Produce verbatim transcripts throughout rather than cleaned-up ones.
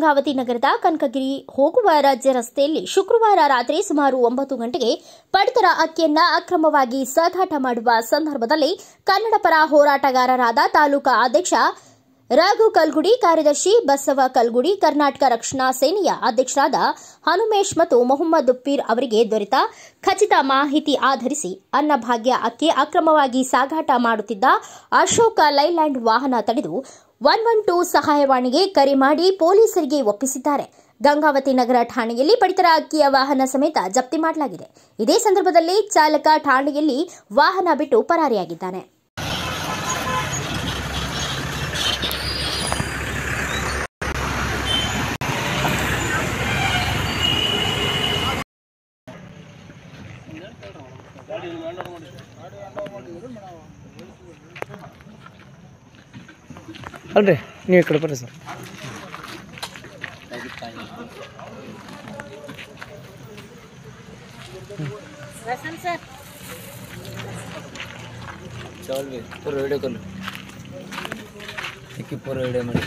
ಗಂಗಾವತಿ ನಗರದ ಕನಕಗಿರಿ ಹೋಗುವ ರಾಜ್ಯ ರಸ್ತೆಯಲ್ಲಿ ಶುಕ್ರವಾರ ರಾತ್ರಿ ಸುಮಾರು ಒಂಬತ್ತು ಗಂಟೆಗೆ ಪಡಿತರ ಅಕ್ಕಿಯನ್ನ ಅಕ್ರಮವಾಗಿ ಸಾಗಾಟ ಮಾಡುವ ಸಂದರ್ಭದಲ್ಲಿ ಕನ್ನಡ ಪರ ಹೋರಾಟಗಾರರಾದ ತಾಲೂಕಾ ಅಧ್ಯಕ್ಷ ರಾಘು ಕಲ್ಗುಡಿ, ಕಾರ್ಯದರ್ಶಿ ಬಸವ ಕಲ್ಗುಡಿ, ಕರ್ನಾಟಕ ರಕ್ಷಣಾ ಸೇನೆಯ ಅಧ್ಯಕ್ಷರಾದ ಹನುಮೇಶ್ ಮತ್ತು ಮೊಹಮ್ಮದ್ ಪೀರ್ ಅವರಿಗೆ ದೊರೆತ ಖಚಿತ ಮಾಹಿತಿ ಆಧರಿಸಿ ಅನ್ನಭಾಗ್ಯ ಅಕ್ಕಿ ಅಕ್ರಮವಾಗಿ ಸಾಗಾಟ ಮಾಡುತ್ತಿದ್ದ ಅಶೋಕ ಲೈಲ್ಯಾಂಡ್ ವಾಹನ ತಡೆದು ಒನ್ ಒನ್ ಟೂ ಸಹಾಯವಾಣಿಗೆ ಕರೆ ಮಾಡಿ ಪೊಲೀಸರಿಗೆ ಒಪ್ಪಿಸಿದ್ದಾರೆ. ಗಂಗಾವತಿ ನಗರ ಠಾಣೆಯಲ್ಲಿ ಪಡಿತರ ಅಕ್ಕಿಯ ವಾಹನ ಸಮೇತ ಜಪ್ತಿ ಮಾಡಲಾಗಿದೆ. ಇದೇ ಸಂದರ್ಭದಲ್ಲಿ ಚಾಲಕ ಠಾಣೆಯಲ್ಲಿ ವಾಹನ ಬಿಟ್ಟು ಪರಾರಿಯಾಗಿದ್ದಾನೆ. ಅಲ್ರಿ ನೀವು ಈ ಕಡೆ ಬರ್ರಿ ಸರ್. चावल भी पूरा वीडियो कर लो, एक पूरा वीडियो में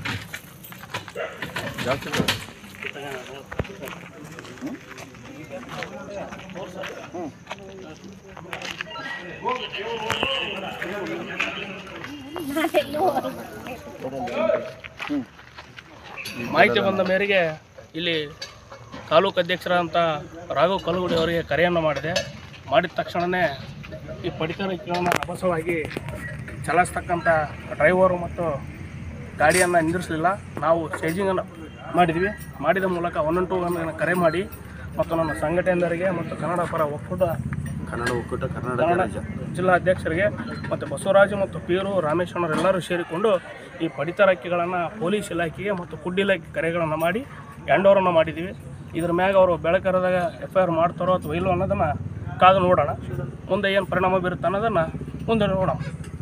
ಮಾಹಿತಿ ಬಂದ ಮೇರೆಗೆ ಇಲ್ಲಿ ತಾಲೂಕು ಅಧ್ಯಕ್ಷರಾದಂಥ ರಾಘವ್ ಕಲ್ಗುಡಿ ಅವರಿಗೆ ಕರೆಯನ್ನು ಮಾಡಿದೆ. ಮಾಡಿದ ತಕ್ಷಣವೇ ಈ ಪಡಿತರ ಅಕ್ಕಿಗಳನ್ನು ಅಬಸವಾಗಿ ಚಲಾಯಿಸ್ತಕ್ಕಂಥ ಡ್ರೈವರು ಮತ್ತು ಗಾಡಿಯನ್ನು ನಿಂದಿರಿಸಲಿಲ್ಲ. ನಾವು ಚೇಂಜಿಂಗನ್ನು ಮಾಡಿದ್ವಿ. ಮಾಡಿದ ಮೂಲಕ ಒನ್ ಒನ್ ಟೂ ಕರೆ ಮಾಡಿ ಮತ್ತು ನನ್ನ ಸಂಘಟನೆಯವರಿಗೆ ಮತ್ತು ಕನ್ನಡ ಪರ ಒಕ್ಕೂಟ ಕನ್ನಡ ಒಕ್ಕೂಟ ಕನ್ನಡ ಜಿಲ್ಲಾ ಅಧ್ಯಕ್ಷರಿಗೆ ಮತ್ತು ಬಸವರಾಜು ಮತ್ತು ಪೀರು ರಾಮೇಶ್ವರರೆಲ್ಲರೂ ಸೇರಿಕೊಂಡು ಈ ಪಡಿತರ ಅಕ್ಕಿಗಳನ್ನು ಪೊಲೀಸ್ ಇಲಾಖೆಗೆ ಮತ್ತು ಫುಡ್ ಇಲಾಖೆ ಕರೆಗಳನ್ನು ಮಾಡಿ ಹ್ಯಾಂಡ್ ಓವರನ್ನು ಮಾಡಿದ್ದೀವಿ. ಇದ್ರ ಮ್ಯಾಗ ಅವರು ಬೆಳಕರದಾಗ ಎಫ್ ಐ ಆರ್ ಮಾಡ್ತಾರೋ ಅಥವಾ ಇಲ್ಲೋ ಅನ್ನೋದನ್ನು ಕಾದು ನೋಡೋಣ. ಮುಂದೆ ಏನು ಪರಿಣಾಮ ಬೀರುತ್ತೆ ಅನ್ನೋದನ್ನು ಮುಂದೆ ನೋಡೋಣ.